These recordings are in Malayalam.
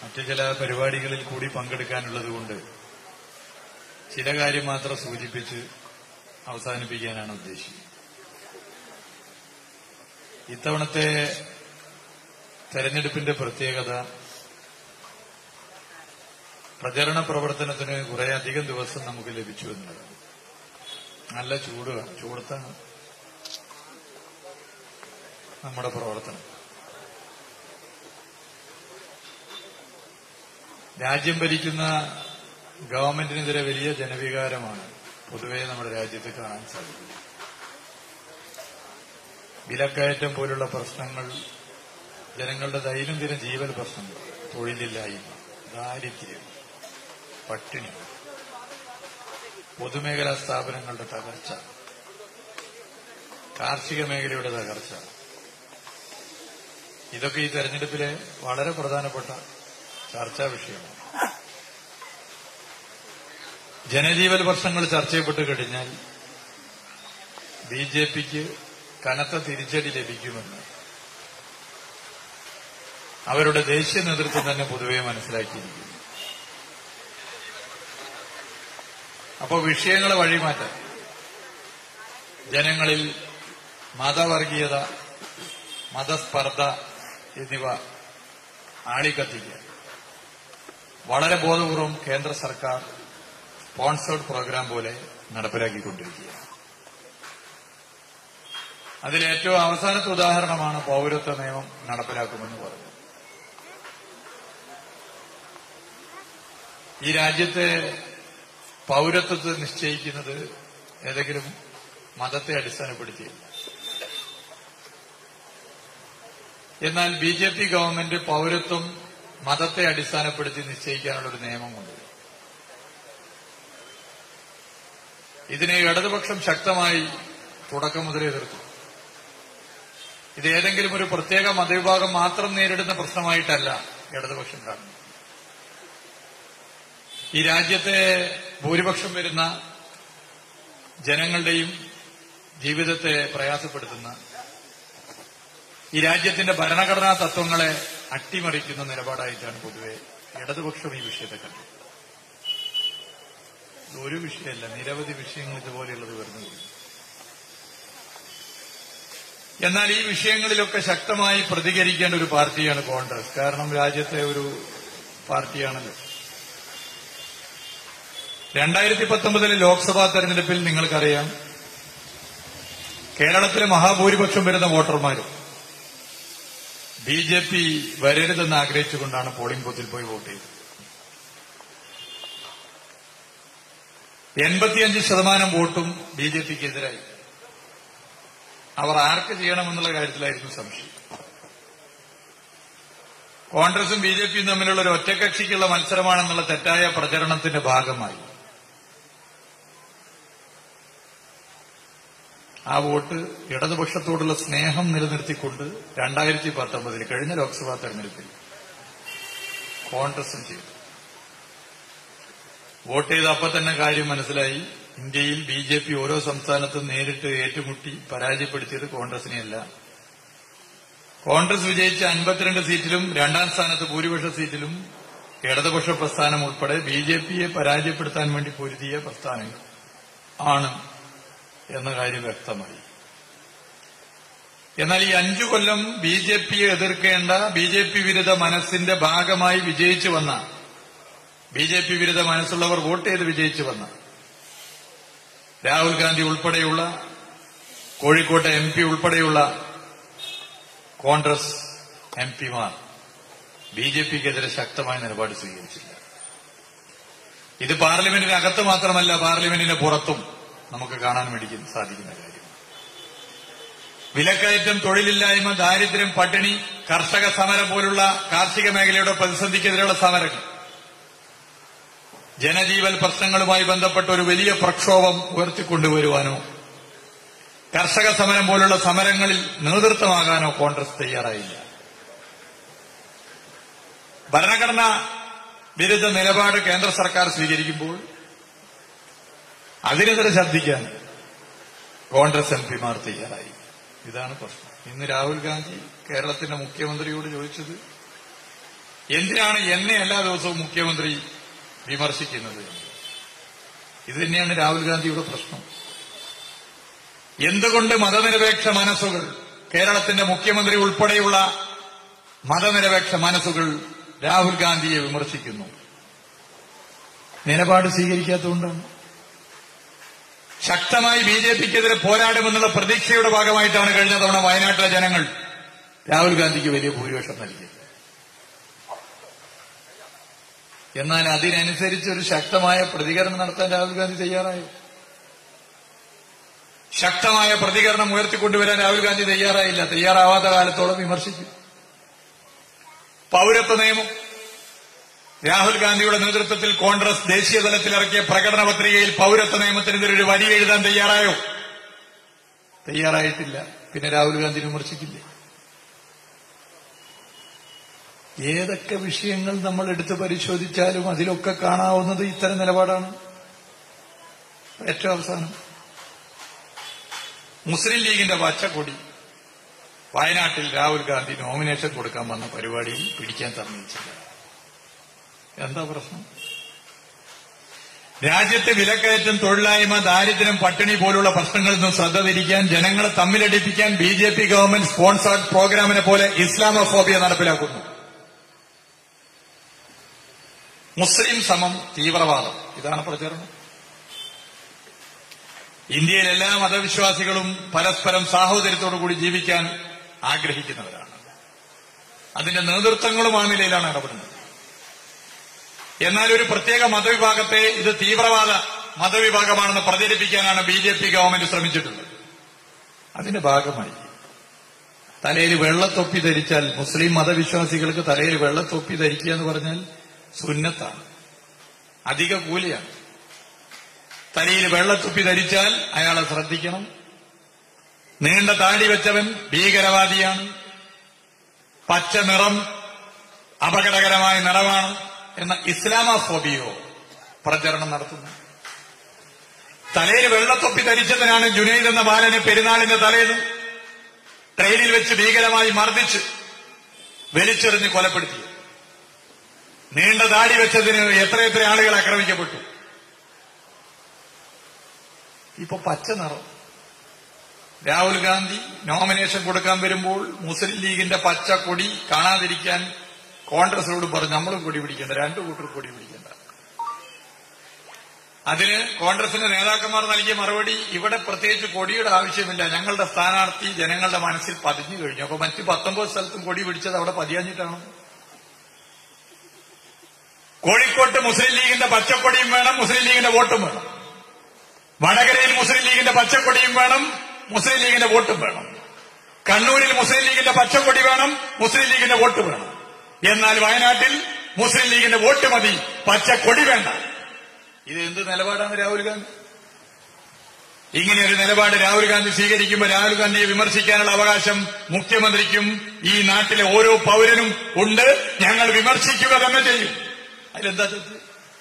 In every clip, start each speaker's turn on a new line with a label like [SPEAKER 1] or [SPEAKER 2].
[SPEAKER 1] മറ്റു ചില പരിപാടികളിൽ കൂടി പങ്കെടുക്കാനുള്ളതുകൊണ്ട് ചില കാര്യം മാത്രം സൂചിപ്പിച്ച് അവസാനിപ്പിക്കാനാണ് ഉദ്ദേശിക്കുന്നത്. ഇത്തവണത്തെ തെരഞ്ഞെടുപ്പിന്റെ പ്രത്യേകത പ്രചരണ പ്രവർത്തനത്തിന് കുറേയധികം ദിവസം നമുക്ക് ലഭിച്ചു എന്നുള്ളതാണ്. നല്ല ചൂടത്താണ് നമ്മുടെ പ്രവർത്തനം. രാജ്യം ഭരിക്കുന്ന ഗവൺമെന്റിനെതിരെ വലിയ ജനവികാരമാണ് പൊതുവെ നമ്മുടെ രാജ്യത്ത് കാണാൻ സാധിക്കുന്നത്. വിലക്കയറ്റം പോലുള്ള പ്രശ്നങ്ങൾ, ജനങ്ങളുടെ ദൈനംദിന ജീവൽ പ്രശ്നങ്ങൾ, തൊഴിലില്ലായ്മ, ദാരിദ്ര്യം, പട്ടിണി, പൊതുമേഖലാ സ്ഥാപനങ്ങളുടെ തകർച്ച, കാർഷിക മേഖലയുടെ തകർച്ച, ഇതൊക്കെ ഈ തെരഞ്ഞെടുപ്പിലെ വളരെ പ്രധാനപ്പെട്ട ചർച്ചാ വിഷയമാണ്. ജനജീവൻ പ്രശ്നങ്ങൾ ചർച്ച ചെയ്യപ്പെട്ട് കഴിഞ്ഞാൽ ബിജെപിക്ക് കനത്ത തിരിച്ചടി ലഭിക്കുമെന്ന് അവരുടെ ദേശീയ നേതൃത്വം തന്നെ പൊതുവെ മനസ്സിലാക്കിയിരിക്കുന്നു. അപ്പോൾ വിഷയങ്ങളെ വഴിമാറ്റാൻ, ജനങ്ങളിൽ മതവർഗീയത, മതസ്പർദ്ധ എന്നിവ ആളിക്കത്തിക്കാൻ വളരെ ബോധപൂർവം കേന്ദ്ര സർക്കാർ സ്പോൺസേഡ് പ്രോഗ്രാം പോലെ നടപ്പിലാക്കിക്കൊണ്ടിരിക്കുകയാണ്. അതിലേറ്റവും അവസാനത്തെ ഉദാഹരണമാണ് പൌരത്വ നിയമം നടപ്പിലാക്കുമെന്ന് പറഞ്ഞു. ഈ രാജ്യത്തെ പൌരത്വത്തെ നിശ്ചയിക്കുന്നത് ഏതെങ്കിലും മതത്തെ അടിസ്ഥാനപ്പെടുത്തിയില്ല. എന്നാൽ ബിജെപി ഗവൺമെന്റ് പൌരത്വം മതത്തെ അടിസ്ഥാനപ്പെടുത്തി നിശ്ചയിക്കാനുള്ളൊരു നിയമം കൊണ്ടുവരും. ഇതിനെ ഇടതുപക്ഷം ശക്തമായി തുടക്കം മുതലേ എതിർത്തു. ഇത് ഏതെങ്കിലും ഒരു പ്രത്യേക മതവിഭാഗം മാത്രം നേരിടുന്ന പ്രശ്നമായിട്ടല്ല ഇടതുപക്ഷം കാണുന്നത്. ഈ രാജ്യത്തെ ഭൂരിപക്ഷം വരുന്ന ജനങ്ങളുടെയും ജീവിതത്തെ പ്രയാസപ്പെടുത്തുന്ന, ഈ രാജ്യത്തിന്റെ ഭരണഘടനാ തത്വങ്ങളെ അട്ടിമറിക്കുന്ന നിലപാടായിട്ടാണ് പൊതുവെ ഇടതുപക്ഷം ഈ വിഷയത്തെ കണ്ടത്. ഒരു വിഷയമല്ല, നിരവധി വിഷയങ്ങൾ ഇതുപോലെയുള്ളത് വരുന്നുണ്ട്. എന്നാൽ ഈ വിഷയങ്ങളിലൊക്കെ ശക്തമായി പ്രതികരിക്കേണ്ട ഒരു പാർട്ടിയാണ് കോൺഗ്രസ്. കാരണം രാജ്യത്തെ ഒരു പാർട്ടിയാണല്ലോ. 2019 ലോക്സഭാ തെരഞ്ഞെടുപ്പിൽ നിങ്ങൾക്കറിയാം, കേരളത്തിലെ മഹാഭൂരിപക്ഷം വരുന്ന വോട്ടർമാരും ബിജെപി വരരുതെന്ന് ആഗ്രഹിച്ചുകൊണ്ടാണ് പോളിംഗ് ബൂത്തിൽ പോയി വോട്ട് ചെയ്തത്. 85% വോട്ടും ബിജെപിക്കെതിരായി. അവർ ആർക്ക് ചെയ്യണമെന്നുള്ള കാര്യത്തിലായിരുന്നു സംശയം. കോൺഗ്രസും ബിജെപിയും തമ്മിലുള്ള ഒരു ഒറ്റക്കക്ഷിക്കുള്ള മത്സരമാണെന്നുള്ള തെറ്റായ പ്രചരണത്തിന്റെ ഭാഗമായി ആ വോട്ട് ഇടതുപക്ഷത്തോടുള്ള സ്നേഹം നിലനിർത്തിക്കൊണ്ട് 2019 കഴിഞ്ഞ ലോക്സഭാ തെരഞ്ഞെടുപ്പിൽ കോൺഗ്രസും ചെയ്തു. വോട്ട് ചെയ്ത അപ്പം തന്നെ കാര്യം മനസ്സിലായി. ഇന്ത്യയിൽ ബിജെപി ഓരോ സംസ്ഥാനത്തും നേരിട്ട് ഏറ്റുമുട്ടി പരാജയപ്പെടുത്തിയത് കോൺഗ്രസിനെയല്ല. കോൺഗ്രസ് വിജയിച്ച 52 സീറ്റിലും രണ്ടാം സ്ഥാനത്ത് ഭൂരിപക്ഷ സീറ്റിലും ഇടതുപക്ഷ പ്രസ്ഥാനം ഉൾപ്പെടെ ബിജെപിയെ പരാജയപ്പെടുത്താൻ വേണ്ടി പൊരുതിയ പ്രസ്ഥാനങ്ങൾ ആണ് എന്ന കാര്യം വ്യക്തമായി. എന്നാൽ ഈ 5 കൊല്ലം ബിജെപിയെ എതിർക്കേണ്ട, ബിജെപി വിരുദ്ധ മനസ്സിന്റെ ഭാഗമായി വിജയിച്ചു വന്ന, ബിജെപി വിരുദ്ധ മനസ്സുള്ളവർ വോട്ട് ചെയ്ത് വിജയിച്ചു വന്ന രാഹുൽ ഗാന്ധി ഉൾപ്പെടെയുള്ള, കോഴിക്കോട്ടെ MP ഉൾപ്പെടെയുള്ള കോൺഗ്രസ് MPമാർ ബിജെപിക്കെതിരെ ശക്തമായ നിലപാട് സ്വീകരിച്ചില്ല. ഇത് പാർലമെന്റിനകത്ത് മാത്രമല്ല, പാർലമെന്റിന് പുറത്തും നമുക്ക് കാണാൻ വേണ്ടി സാധിക്കുന്ന കാര്യം. വിലക്കയറ്റം, തൊഴിലില്ലായ്മ, ദാരിദ്ര്യം, പട്ടിണി, കർഷക സമരം പോലുള്ള കാർഷിക മേഖലയുടെ പ്രതിസന്ധിക്കെതിരെയുള്ള സമരങ്ങൾ, ജനജീവൻ പ്രശ്നങ്ങളുമായി ബന്ധപ്പെട്ട ഒരു വലിയ പ്രക്ഷോഭം ഉയർത്തിക്കൊണ്ടുവരുവാനോ കർഷക സമരം പോലുള്ള സമരങ്ങളിൽ നേതൃത്വമാകാനോ കോൺഗ്രസ് തയ്യാറായില്ല. ഭരണഘടനാ വിരുദ്ധ നിലപാട് കേന്ദ്ര സർക്കാർ സ്വീകരിക്കുമ്പോൾ അതിനെതിരെ ശബ്ദിക്കാൻ കോൺഗ്രസ് MPമാർ തയ്യാറായി. ഇതാണ് പ്രശ്നം. ഇന്ന് രാഹുൽ ഗാന്ധി കേരളത്തിന്റെ മുഖ്യമന്ത്രിയോട് ചോദിച്ചത് എന്തിനാണ് എന്നെ എല്ലാ ദിവസവും മുഖ്യമന്ത്രി വിമർശിക്കുന്നത്? ഇത് തന്നെയാണ് രാഹുൽ ഗാന്ധിയുടെ പ്രശ്നം. എന്തുകൊണ്ട് മതനിരപേക്ഷ മനസ്സുകൾ, കേരളത്തിന്റെ മുഖ്യമന്ത്രി ഉൾപ്പെടെയുള്ള മതനിരപേക്ഷ മനസ്സുകൾ രാഹുൽ ഗാന്ധിയെ വിമർശിക്കുന്നു? നിലപാട് സ്വീകരിക്കാത്തതുകൊണ്ടാണ്. ശക്തമായി ബിജെപിക്കെതിരെ പോരാടുമെന്നുള്ള പ്രതീക്ഷയുടെ ഭാഗമായിട്ടാണ് കഴിഞ്ഞ തവണ വയനാട്ടിലെ ജനങ്ങൾ രാഹുൽ ഗാന്ധിക്ക് വലിയ ഭൂരിപക്ഷം നൽകിയത്. എന്നാൽ അതിനനുസരിച്ച് ഒരു ശക്തമായ പ്രതികരണം നടത്താൻ രാഹുൽ ഗാന്ധി തയ്യാറായി. ശക്തമായ പ്രതികരണം ഉയർത്തിക്കൊണ്ടുവരാൻ രാഹുൽ ഗാന്ധി തയ്യാറായില്ല. തയ്യാറാവാത്ത കാലത്തോളം വിമർശിക്കും. പൌരത്വ നിയമം, രാഹുൽ ഗാന്ധിയുടെ നേതൃത്വത്തിൽ കോൺഗ്രസ് ദേശീയ തലത്തിൽ ഇറക്കിയ പ്രകടന പത്രികയിൽ പൌരത്വ നിയമത്തിനെതിരെ ഒരു വരി എഴുതാൻ തയ്യാറായോ? തയ്യാറായിട്ടില്ല. പിന്നെ രാഹുൽ ഗാന്ധി വിമർശിക്കില്ലേ? ഏതൊക്കെ വിഷയങ്ങൾ നമ്മൾ എടുത്ത് പരിശോധിച്ചാലും അതിലൊക്കെ കാണാവുന്നത് ഇത്തരം നിലപാടാണ്. ഏറ്റവും അവസാനം മുസ്ലിം ലീഗിന്റെ പച്ചക്കൊടി വയനാട്ടിൽ രാഹുൽ ഗാന്ധി നോമിനേഷൻ കൊടുക്കാൻ വന്ന പരിപാടിയിൽ പിടിക്കാൻ സമ്മതിച്ചില്ല. എന്താ പ്രശ്നം? രാജ്യത്തെ വിലക്കയറ്റം, തൊഴിലില്ലായ്മ, ദാരിദ്ര്യം, പട്ടിണി പോലുള്ള പ്രശ്നങ്ങളിൽ നിന്നും ശ്രദ്ധ തിരിക്കാൻ, ജനങ്ങളെ തമ്മിലടിപ്പിക്കാൻ ബിജെപി ഗവൺമെന്റ് സ്പോൺസേർഡ് പ്രോഗ്രാമിനെ പോലെ ഇസ്ലാമോഫോബിയ നടപ്പിലാക്കുന്നു. മുസ്ലിം സമം തീവ്രവാദം, ഇതാണ് പ്രചരണം. ഇന്ത്യയിൽ എല്ലാ മതവിശ്വാസികളും പരസ്പരം സാഹോദര്യത്തോടുകൂടി ജീവിക്കാൻ ആഗ്രഹിക്കുന്നവരാണ്. അതിന്റെ നേതൃത്വങ്ങളും ആ നിലയിലാണ് ഇടപെടുന്നത്. എന്നാൽ ഒരു പ്രത്യേക മതവിഭാഗത്തെ ഇത് തീവ്രവാദ മതവിഭാഗമാണെന്ന് പ്രചരിപ്പിക്കാനാണ് ബിജെപി ഗവൺമെന്റ് ശ്രമിച്ചിട്ടുള്ളത്. അതിന്റെ ഭാഗമായി തലയിൽ വെള്ളത്തൊപ്പി ധരിച്ചാൽ, മുസ്ലിം മതവിശ്വാസികൾക്ക് തലയിൽ വെള്ളത്തൊപ്പി ധരിക്കുക എന്ന് പറഞ്ഞാൽ സുന്നത്താണ്, അധിക കൂലിയാണ്. തലയിൽ വെള്ളത്തൊപ്പി ധരിച്ചാൽ അയാളെ ശ്രദ്ധിക്കണം. നീണ്ട താടി വെച്ചവൻ ഭീകരവാദിയാണ്. പച്ച നിറം അപകടകരമായ നിറമാണ് എന്ന ഇസ്ലാമോഫോബിയോ പ്രചരണം നടത്തുന്നു. തലയിൽ വെള്ളത്തൊപ്പി ധരിച്ചതിനാണ് ജുനൈദ് എന്ന ബാലനെ പെരുന്നാളിന്റെ തലേന്ന് ട്രെയിനിൽ വെച്ച് ഭീകരമായി മർദ്ദിച്ച് വലിച്ചെറിഞ്ഞ് കൊലപ്പെടുത്തി. നീണ്ട താടി വെച്ചതിന് എത്രയെത്ര ആളുകൾ ആക്രമിക്കപ്പെട്ടു. ഇപ്പൊ പച്ച നിറം. രാഹുൽ ഗാന്ധി നോമിനേഷൻ കൊടുക്കാൻ വരുമ്പോൾ മുസ്ലിം ലീഗിന്റെ പച്ച കൊടി കാണാതിരിക്കാൻ കോൺഗ്രസിനോട് പറഞ്ഞു, നമ്മളും കൊടി പിടിക്കേണ്ട, രണ്ടു കൂട്ടർ കൊടി പിടിക്കേണ്ട. അതിന് കോൺഗ്രസിന്റെ നേതാക്കന്മാർ നൽകിയ മറുപടി, ഇവിടെ പ്രത്യേകിച്ച് കൊടിയുടെ ആവശ്യമില്ല, ഞങ്ങളുടെ സ്ഥാനാർത്ഥി ജനങ്ങളുടെ മനസ്സിൽ പതിഞ്ഞു കഴിഞ്ഞു. അപ്പൊ മറ്റ് 19 സ്ഥലത്തും കൊടി പിടിച്ചത് അവിടെ പതിയാഞ്ഞിട്ടാണ്. കോഴിക്കോട്ട് മുസ്ലിം ലീഗിന്റെ പച്ചക്കൊടിയും വേണം, മുസ്ലിം ലീഗിന്റെ വോട്ടും വേണം. വടകരയിൽ മുസ്ലിം ലീഗിന്റെ പച്ചക്കൊടിയും വേണം, മുസ്ലിം ലീഗിന്റെ വോട്ടും വേണം. കണ്ണൂരിൽ മുസ്ലിം ലീഗിന്റെ പച്ചക്കൊടി വേണം, മുസ്ലിം ലീഗിന്റെ വോട്ട് വേണം. എന്നാൽ വയനാട്ടിൽ മുസ്ലിം ലീഗിന്റെ വോട്ട് മതി, പച്ചക്കൊടി വേണ്ട. ഇത് എന്ത് നിലപാടാണ് രാഹുൽ ഗാന്ധി? ഇങ്ങനെയൊരു നിലപാട് രാഹുൽ ഗാന്ധി സ്വീകരിക്കുമ്പോൾ രാഹുൽ ഗാന്ധിയെ വിമർശിക്കാനുള്ള അവകാശം മുഖ്യമന്ത്രിക്കും ഈ നാട്ടിലെ ഓരോ പൌരനും ഉണ്ട്. ഞങ്ങൾ വിമർശിക്കുക തന്നെ ചെയ്യും. അതിലെന്താ തെറ്റ്?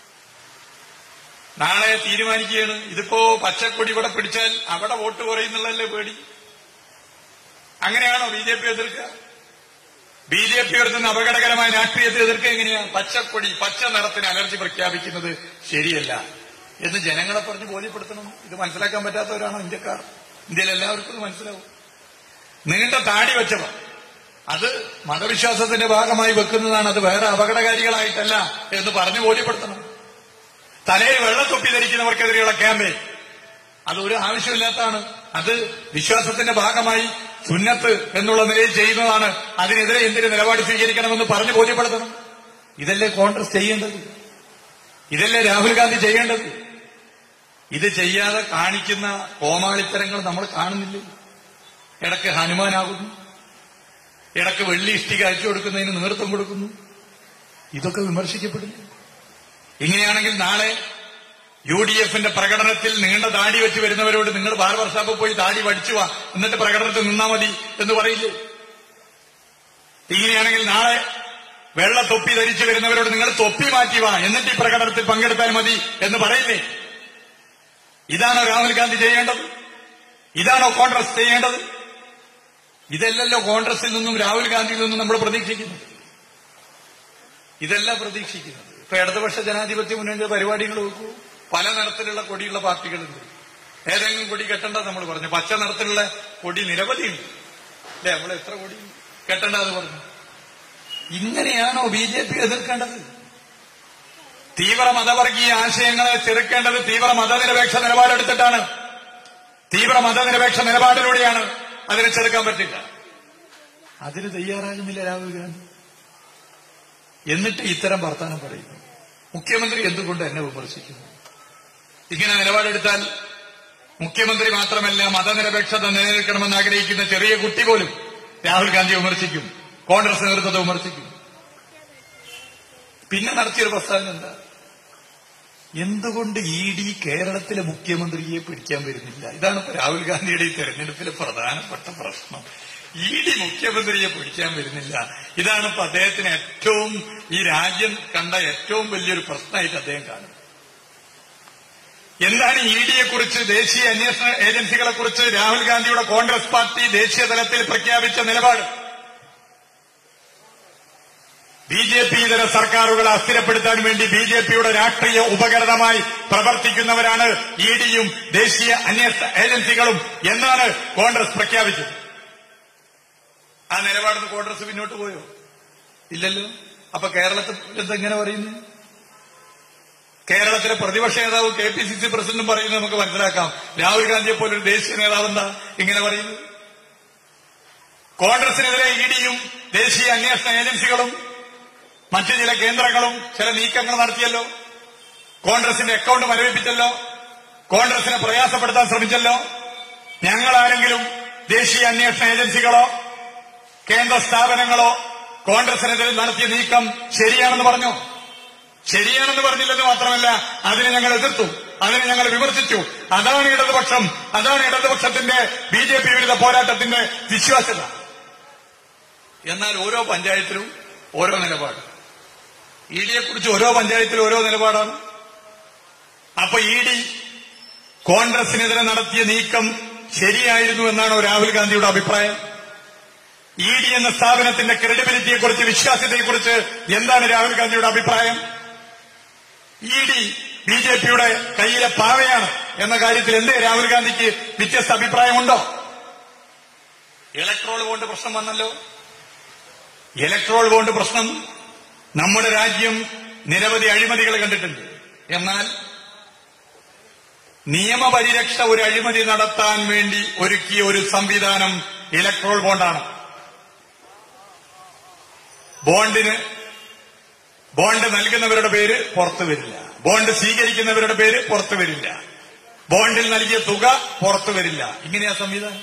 [SPEAKER 1] നാളെ തീരുമാനിക്കുകയാണ്, ഇതിപ്പോ പച്ചക്കൊടി ഇവിടെ പിടിച്ചാൽ അവിടെ വോട്ട് കുറയുന്നുള്ളതല്ലേ പേടി. അങ്ങനെയാണോ ബിജെപി എതിർക്കുക? ബിജെപി ഉയർത്തുന്ന അപകടകരമായ രാഷ്ട്രീയത്തെ എതിർക്കുക എങ്ങനെയാ? പച്ചക്കൊടി, പച്ച നിറത്തിന് അലർജി പ്രഖ്യാപിക്കുന്നത് ശരിയല്ല എന്ന് ജനങ്ങളെ പറഞ്ഞ് ബോധ്യപ്പെടുത്തണം. ഇത് മനസ്സിലാക്കാൻ പറ്റാത്തവരാണോ ഇന്ത്യക്കാർ? ഇന്ത്യയിൽ എല്ലാവർക്കും ഇത് മനസ്സിലാവും. നീണ്ട താടി വെച്ചവർ അത് മതവിശ്വാസത്തിന്റെ ഭാഗമായി വെക്കുന്നതാണ്, അത് വേറെ അപകടകാരികളായിട്ടല്ല എന്ന് പറഞ്ഞ് ബോധ്യപ്പെടുത്തണം. തലയിൽ വെള്ളത്തൊപ്പി ധരിക്കുന്നവർക്കെതിരെയുള്ള ക്യാമ്പയിൻ അത് ഒരു ആവശ്യമില്ലാത്തതാണ്. അത് വിശ്വാസത്തിന്റെ ഭാഗമായി സുന്നത്ത് എന്നുള്ള നിലയിൽ ചെയ്യുന്നതാണ്. അതിനെതിരെ എന്തിന് നിലപാട് സ്വീകരിക്കണമെന്ന് പറഞ്ഞ് ബോധ്യപ്പെടുത്തണം. ഇതല്ലേ കോൺഗ്രസ് ചെയ്യേണ്ടത്? ഇതല്ലേ രാഹുൽ ഗാന്ധി ചെയ്യേണ്ടത്? ഇത് ചെയ്യാതെ കാണിക്കുന്ന കോമാളിത്തരങ്ങൾ നമ്മൾ കാണുന്നില്ലേ? ഇടയ്ക്ക് ഹനുമാനാകുന്നു, ഇടയ്ക്ക് വെള്ളി ഇഷ്ടിക അയച്ചു കൊടുക്കുന്നതിന് നേതൃത്വം കൊടുക്കുന്നു. ഇതൊക്കെ വിമർശിക്കപ്പെടുന്നു. ഇങ്ങനെയാണെങ്കിൽ നാളെ UDFന്റെ പ്രകടനത്തിൽ നീണ്ട താടി വെച്ച് വരുന്നവരോട് നിങ്ങൾ ബാർബർ ഷാപ്പിൽ പോയി താടി വടിച്ചു വാ, എന്നിട്ട് പ്രകടനത്തിൽ നിന്നാ മതി എന്ന് പറയില്ലേ? ഇങ്ങനെയാണെങ്കിൽ നാളെ വെള്ള തൊപ്പി ധരിച്ചു വരുന്നവരോട് നിങ്ങൾ തൊപ്പി മാറ്റി വാ, എന്നിട്ട് ഈ പ്രകടനത്തിൽ പങ്കെടുത്താൽ മതി എന്ന് പറയില്ലേ? ഇതാണോ രാഹുൽ ഗാന്ധി ചെയ്യേണ്ടത്? ഇതാണോ കോൺഗ്രസ് ചെയ്യേണ്ടത്? ഇതല്ലല്ലോ കോൺഗ്രസിൽ നിന്നും രാഹുൽ ഗാന്ധിയിൽ നിന്നും നമ്മൾ പ്രതീക്ഷിക്കുന്നത്. ഇതല്ല പ്രതീക്ഷിക്കുന്നത്. ഇപ്പൊ ഇടതുപക്ഷ ജനാധിപത്യ മുന്നണിയുടെ പരിപാടികൾ നോക്കൂ. പല നിറത്തിലുള്ള കൊടിയുള്ള പാർട്ടികളുണ്ട്. ഏതെങ്കിലും കൊടി കെട്ടണ്ട നമ്മൾ പറഞ്ഞു. പച്ച നിറത്തിലുള്ള കൊടി നിരവധിയുണ്ട് അല്ലെ? നമ്മൾ എത്ര കൊടി കെട്ടണ്ട എന്ന് പറഞ്ഞു. ഇങ്ങനെയാണോ BJP എതിർക്കേണ്ടത്? തീവ്ര മതവർഗീയ ആശയങ്ങളെ ചെറുക്കേണ്ടത് തീവ്ര മതനിരപേക്ഷ നിലപാടെടുത്തിട്ടാണ്. തീവ്ര മതനിരപേക്ഷ നിലപാടിലൂടെയാണ് അതിനെ ചെറുക്കാൻ പറ്റില്ല. അതിന് തയ്യാറാകുന്നില്ല രാഹുൽ ഗാന്ധി. എന്നിട്ട് ഇത്തരം വർത്താനം പറയുന്നു. മുഖ്യമന്ത്രി എന്തുകൊണ്ട് എന്നെ വിമർശിക്കുന്നു? ഇങ്ങനെ നിലപാടെടുത്താൽ മുഖ്യമന്ത്രി മാത്രമല്ല, മതനിരപേക്ഷത നിലനിൽക്കണമെന്ന് ആഗ്രഹിക്കുന്ന ചെറിയ കുട്ടി പോലും രാഹുൽ ഗാന്ധി വിമർശിക്കും, കോൺഗ്രസ് നേതൃത്വത്തെ വിമർശിക്കും. പിന്നെ നടത്തിയൊരു പ്രസ്താവന എന്താ? എന്തുകൊണ്ട് ED കേരളത്തിലെ മുഖ്യമന്ത്രിയെ പിടിക്കാൻ വരുന്നില്ല? ഇതാണ് രാഹുൽ ഗാന്ധിയുടെ ഈ തെരഞ്ഞെടുപ്പിലെ പ്രധാനപ്പെട്ട പ്രശ്നം. ED മുഖ്യമന്ത്രിയെ പിടിക്കാൻ വരുന്നില്ല. ഇതാണ് ഇപ്പൊ അദ്ദേഹത്തിന് ഏറ്റവും, ഈ രാജ്യം കണ്ട ഏറ്റവും വലിയൊരു പ്രശ്നമായിട്ട് അദ്ദേഹം കാണുന്നത്. എന്താണ് EDയെ കുറിച്ച്, ദേശീയ അന്വേഷണ ഏജൻസികളെ കുറിച്ച് രാഹുൽ ഗാന്ധിയുടെ കോൺഗ്രസ് പാർട്ടി ദേശീയ തലത്തിൽ പ്രഖ്യാപിച്ച നിലപാട്? BJP ഇതര സർക്കാരുകളെ അസ്ഥിരപ്പെടുത്താൻ വേണ്ടി BJPയുടെ രാഷ്ട്രീയ ഉപകരണമായി പ്രവർത്തിക്കുന്നവരാണ് EDയും ദേശീയ അന്വേഷണ ഏജൻസികളും എന്നാണ് കോൺഗ്രസ് പ്രഖ്യാപിച്ചത്. ആ നിലപാടിന് കോൺഗ്രസ് പിന്നോട്ട് പോയോ? ഇല്ലല്ലോ. അപ്പൊ കേരളത്തിൽ എന്തെങ്ങനെ പറയുന്നു? കേരളത്തിലെ പ്രതിപക്ഷ നേതാവ് KPCC പ്രസിഡന്റും പറയുന്നത് നമുക്ക് മനസ്സിലാക്കാം. രാഹുൽ ഗാന്ധിയെ പോലൊരു ദേശീയ നേതാവ് എന്താ ഇങ്ങനെ പറയുന്നത്? കോൺഗ്രസിനെതിരെ EDയും ദേശീയ അന്വേഷണ ഏജൻസികളും മറ്റു ചില കേന്ദ്രങ്ങളും ചില നീക്കങ്ങൾ നടത്തിയല്ലോ. കോൺഗ്രസിന്റെ അക്കൌണ്ട് മരവിപ്പിച്ചല്ലോ. കോൺഗ്രസിനെ പ്രയാസപ്പെടുത്താൻ ശ്രമിച്ചല്ലോ. ഞങ്ങളാരെങ്കിലും ദേശീയ അന്വേഷണ ഏജൻസികളോ കേന്ദ്ര സ്ഥാപനങ്ങളോ കോൺഗ്രസിനെതിരെ നടത്തിയ നീക്കം ശരിയാണെന്ന് പറഞ്ഞോ? ശരിയാണെന്ന് പറഞ്ഞില്ലെന്ന് മാത്രമല്ല, അതിനെ ഞങ്ങൾ എതിർത്തു, അതിനെ ഞങ്ങൾ വിമർശിച്ചു. അതാണ് ഇടതുപക്ഷം, അതാണ് ഇടതുപക്ഷത്തിന്റെ BJP വിരുദ്ധ പോരാട്ടത്തിന്റെ വിശ്വാസ്യത. എന്നാൽ ഓരോ പഞ്ചായത്തിലും ഓരോ നിലപാട്. EDയെ കുറിച്ച് ഓരോ പഞ്ചായത്തിലും ഓരോ നിലപാടാണ്. അപ്പൊ ED കോൺഗ്രസിനെതിരെ നടത്തിയ നീക്കം ശരിയായിരുന്നു എന്നാണോ രാഹുൽ ഗാന്ധിയുടെ അഭിപ്രായം? ED എന്ന സ്ഥാപനത്തിന്റെ ക്രെഡിബിലിറ്റിയെക്കുറിച്ച്, വിശ്വാസ്യതയെക്കുറിച്ച് എന്താണ് രാഹുൽ ഗാന്ധിയുടെ അഭിപ്രായം? ED BJPയുടെ കയ്യിലെ പാവയാണ് എന്ന കാര്യത്തിൽ എന്തേ രാഹുൽ ഗാന്ധിക്ക് വ്യത്യസ്ത അഭിപ്രായമുണ്ടോ? ഇലക്ട്രോൾ ബോണ്ട് പ്രശ്നം വന്നല്ലോ. ഇലക്ട്രോൾ ബോണ്ട് പ്രശ്നം, നമ്മുടെ രാജ്യം നിരവധി അഴിമതികൾ കണ്ടിട്ടുണ്ട്. എന്നാൽ നിയമപരിരക്ഷ ഒരു അഴിമതി നടത്താൻ വേണ്ടി ഒരുക്കിയ ഒരു സംവിധാനം ഇലക്ട്രോൾ ബോണ്ടാണ്. ബോണ്ട് നൽകുന്നവരുടെ പേര് പുറത്തു വരില്ല, ബോണ്ട് സ്വീകരിക്കുന്നവരുടെ പേര് പുറത്തു വരില്ല, ബോണ്ടിൽ നൽകിയ തുക പുറത്തു വരില്ല. ഇങ്ങനെയാ സംവിധാനം.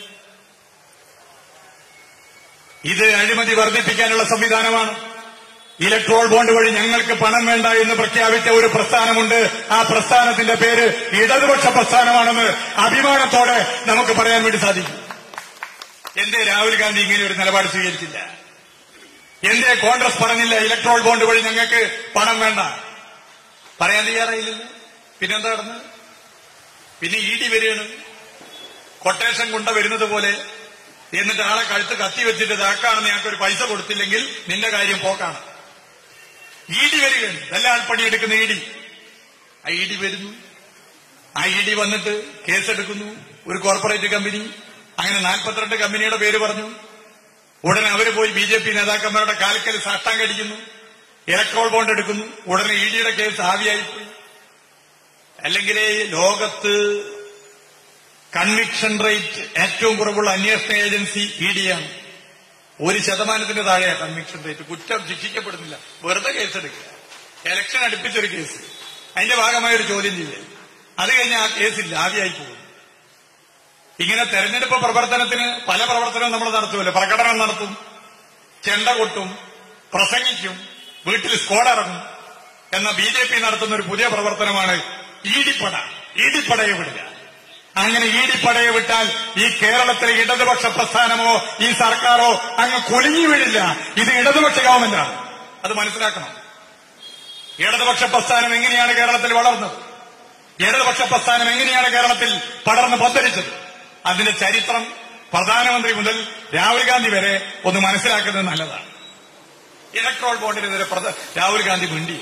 [SPEAKER 1] ഇത് അഴിമതി വർദ്ധിപ്പിക്കാനുള്ള സംവിധാനമാണ്. ഇലക്ട്രോൾ ബോണ്ട് വഴി ഞങ്ങൾക്ക് പണം വേണ്ട എന്ന് പ്രഖ്യാപിച്ച ഒരു പ്രസ്ഥാനമുണ്ട്. ആ പ്രസ്ഥാനത്തിന്റെ പേര് ഇടതുപക്ഷ പ്രസ്ഥാനമാണെന്ന് അഭിമാനത്തോടെ നമുക്ക് പറയാൻ വേണ്ടി സാധിക്കും. എന്തേ രാഹുൽ ഗാന്ധി ഇങ്ങനെ ഒരു നിലപാട് സ്വീകരിച്ചില്ല? എന്തേ കോൺഗ്രസ് പറഞ്ഞില്ല ഇലക്ട്രോൾ ബോണ്ട് വഴി ഞങ്ങൾക്ക് പണം വേണ്ട? പറയാൻ തയ്യാറായില്ലല്ലോ. പിന്നെന്താ നടന്നത്? പിന്നെ ED വരികയാണ്, കൊട്ടേഷൻ കൊണ്ട വരുന്നത് പോലെ. എന്നിട്ട് ആളെ കഴുത്ത് കത്തി വെച്ചിട്ട് ഇതാക്കാണെന്ന് ഞങ്ങൾക്ക് ഒരു പൈസ കൊടുത്തില്ലെങ്കിൽ നിന്റെ കാര്യം പോക്കാണ്. ED വരികയാണ്, നല്ല ആൾപ്പണിയെടുക്കുന്ന ED. ആ ED വരുന്നു. ആ ED വന്നിട്ട് കേസെടുക്കുന്നു. ഒരു കോർപ്പറേറ്റ് കമ്പനി, അങ്ങനെ 42 കമ്പനിയുടെ പേര് പറഞ്ഞു. ഉടനെ അവര് പോയി BJP നേതാക്കന്മാരുടെ കാൽക്കൽ സാഷ്ടാംഗടിക്കുന്നു, ഇലക്ട്രോൾ ബോണ്ട് എടുക്കുന്നു. ഉടനെ EDയുടെ കേസ് ആവിയായിപ്പോയി. അല്ലെങ്കിൽ ലോകത്ത് കൺവിക്ഷൻ റേറ്റ് ഏറ്റവും കുറവുള്ള അന്വേഷണ ഏജൻസി EDയാണ്. 1% താഴെയാണ് കൺവിക്ഷൻ റേറ്റ്. കുറ്റം ശിക്ഷിക്കപ്പെടുന്നില്ല, വെറുതെ കേസെടുക്കുക. ഇലക്ഷൻ അടുപ്പിച്ചൊരു കേസ്, അതിന്റെ ഭാഗമായ ഒരു ചോദ്യം ചെയ്യൽ, അത് കഴിഞ്ഞ് ആ കേസില്ല, ആവിയായി പോകും. ഇങ്ങനെ തെരഞ്ഞെടുപ്പ് പ്രവർത്തനത്തിന് പല പ്രവർത്തനവും നമ്മൾ നടത്തുമല്ലോ. പ്രകടനം നടത്തും, ചെണ്ട കൊട്ടും, പ്രസംഗിക്കും, വീട്ടിൽ സ്ക്വാഡ് ഇറങ്ങും എന്ന BJP നടത്തുന്ന ഒരു പുതിയ പ്രവർത്തനമാണ് ഈടിപ്പടയെ വിടുക. അങ്ങനെ ഈടിപ്പടയെ വിട്ടാൽ ഈ കേരളത്തിലെ ഇടതുപക്ഷ പ്രസ്ഥാനമോ ഈ സർക്കാരോ അങ്ങ് കുലുങ്ങി വീഴില്ല. ഇത് ഇടതുപക്ഷ ഗവൺമെന്റാണ്, അത് മനസ്സിലാക്കണം. ഇടതുപക്ഷ പ്രസ്ഥാനം എങ്ങനെയാണ് കേരളത്തിൽ വളർന്നത്? ഇടതുപക്ഷ പ്രസ്ഥാനം എങ്ങനെയാണ് കേരളത്തിൽ പടർന്ന് പന്തലിച്ചത്? അതിന്റെ ചരിത്രം പ്രധാനമന്ത്രി മുതൽ രാഹുൽ ഗാന്ധി വരെ ഒന്ന് മനസ്സിലാക്കുന്നത് നല്ലതാണ്. ഇലക്ട്രോൾ ബോണ്ടിനെതിരെ രാഹുൽ ഗാന്ധി മിണ്ടി.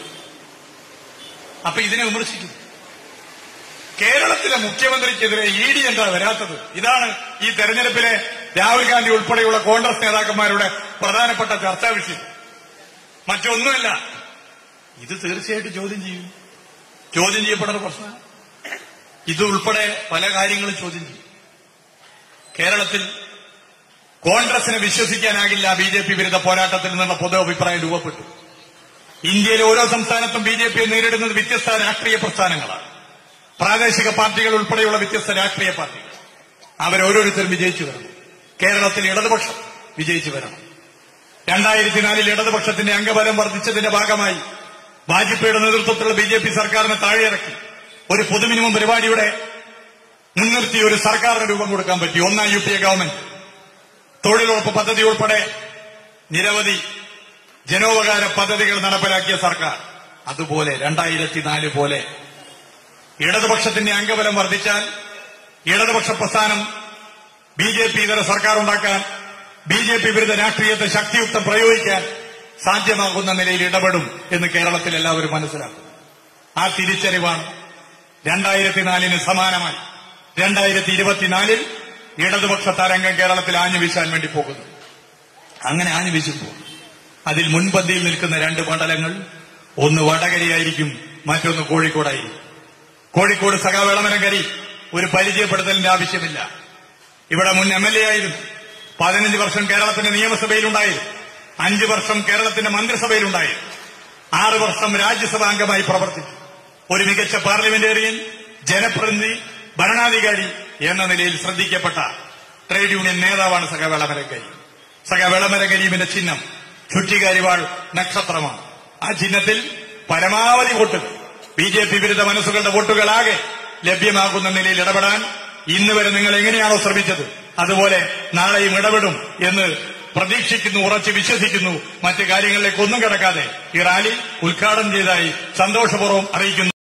[SPEAKER 1] അപ്പൊ ഇതിനെ വിമർശിക്കുന്നു. കേരളത്തിലെ മുഖ്യമന്ത്രിക്കെതിരെ ED എന്താ വരാത്തത്? ഇതാണ് ഈ തെരഞ്ഞെടുപ്പിലെ രാഹുൽ ഗാന്ധി ഉൾപ്പെടെയുള്ള കോൺഗ്രസ് നേതാക്കന്മാരുടെ പ്രധാനപ്പെട്ട ചർച്ചാ വിഷയം. മറ്റൊന്നുമല്ല, ഇത് തീർച്ചയായിട്ടും ചോദ്യം ചെയ്യും. ചോദ്യം ചെയ്യപ്പെടുന്ന പ്രശ്നം ഇതുൾപ്പെടെ പല കാര്യങ്ങളും ചോദ്യം ചെയ്യും. കേരളത്തിൽ കോൺഗ്രസിനെ വിശ്വസിക്കാനാകില്ല. BJP വിരുദ്ധ പോരാട്ടത്തിൽ നിന്നുള്ള പൊതു അഭിപ്രായം രൂപപ്പെട്ടു. ഇന്ത്യയിലെ ഓരോ സംസ്ഥാനത്തും BJPയെ നേരിടുന്നത് വ്യത്യസ്ത രാഷ്ട്രീയ പ്രസ്ഥാനങ്ങളാണ്. പ്രാദേശിക പാർട്ടികൾ ഉൾപ്പെടെയുള്ള വ്യത്യസ്ത രാഷ്ട്രീയ പാർട്ടികൾ. അവരോരോരുത്തരും വിജയിച്ചു വരണം. കേരളത്തിൽ ഇടതുപക്ഷം വിജയിച്ചു വരണം. 2004 ഇടതുപക്ഷത്തിന്റെ അംഗബലം വർദ്ധിച്ചതിന്റെ ഭാഗമായി വാജ്പേയിയുടെ നേതൃത്വത്തിലുള്ള BJP സർക്കാരിനെ താഴെയിറക്കി ഒരു പൊതു മിനിമം പരിപാടിയുടെ മുൻനിർത്തി ഒരു സർക്കാരിന് രൂപം കൊടുക്കാൻ പറ്റി. ഒന്നാം UPA ഗവൺമെന്റ് തൊഴിലുറപ്പ് പദ്ധതി ഉൾപ്പെടെ നിരവധി ജനോപകാര പദ്ധതികൾ നടപ്പിലാക്കിയ സർക്കാർ. അതുപോലെ 2004 പോലെ ഇടതുപക്ഷത്തിന്റെ അംഗബലം വർദ്ധിച്ചാൽ ഇടതുപക്ഷ പ്രസ്ഥാനം BJP ഇതര സർക്കാർ ഉണ്ടാക്കാൻ, BJP വിരുദ്ധ രാഷ്ട്രീയത്തെ ശക്തിയുക്തം പ്രയോഗിക്കാൻ സാധ്യമാകുന്ന നിലയിൽ ഇടപെടും എന്ന് കേരളത്തിൽ എല്ലാവരും മനസ്സിലാക്കും. ആ തിരിച്ചറിവാണ് 2004 സമാനമായി 2024 ഇടതുപക്ഷ തരംഗം കേരളത്തിൽ ആഞ്ഞുവീശാൻ വേണ്ടി പോകുന്നു. അങ്ങനെ ആഞ്ഞുവീശുമ്പോൾ അതിൽ മുൻപന്തിയിൽ നിൽക്കുന്ന 2 മണ്ഡലങ്ങൾ, ഒന്ന് വടകരയായിരിക്കും, മറ്റൊന്ന് കോഴിക്കോടായിരിക്കും. കോഴിക്കോട് സഖാവ് എളമരങ്കരി ഒരു പരിചയപ്പെടുത്തലിന്റെ ആവശ്യമില്ല. ഇവിടെ മുൻ MLA ആയിരുന്നു. 15 വർഷം കേരളത്തിന്റെ നിയമസഭയിലുണ്ടായിരുന്നു. 5 വർഷം കേരളത്തിന്റെ മന്ത്രിസഭയിലുണ്ടായിരുന്നു. 6 വർഷം രാജ്യസഭാ അംഗമായി പ്രവർത്തിച്ചു. ഒരു മികച്ച പാർലമെന്റേറിയൻ, ജനപ്രതിനിധി, ഭരണാധികാരി എന്ന നിലയിൽ ശ്രദ്ധിക്കപ്പെട്ട ട്രേഡ് യൂണിയൻ നേതാവാണ് സഖാവ് എളമരങ്കരി. സഖാവ് എളമരങ്കരിയുടെ ചിഹ്നം ചുറ്റികാരിവാൾ നക്ഷത്രമാണ്. ആ ചിഹ്നത്തിൽ പരമാവധി വോട്ടുകൾ, BJP വിരുദ്ധ മനസ്സുകളുടെ വോട്ടുകളാകെ ലഭ്യമാകുന്ന നിലയിൽ ഇടപെടാൻ ഇന്ന് വരെ നിങ്ങൾ എങ്ങനെയാണോ ശ്രമിച്ചത് അതുപോലെ നാളെയും ഇടപെടും എന്ന് പ്രതീക്ഷിക്കുന്നു, ഉറച്ചു വിശ്വസിക്കുന്നു. മറ്റു കാര്യങ്ങളിലേക്ക് ഒന്നും കിടക്കാതെ ഈ റാലി ഉദ്ഘാടനം ചെയ്തതായി സന്തോഷപൂർവ്വം അറിയിക്കുന്നു.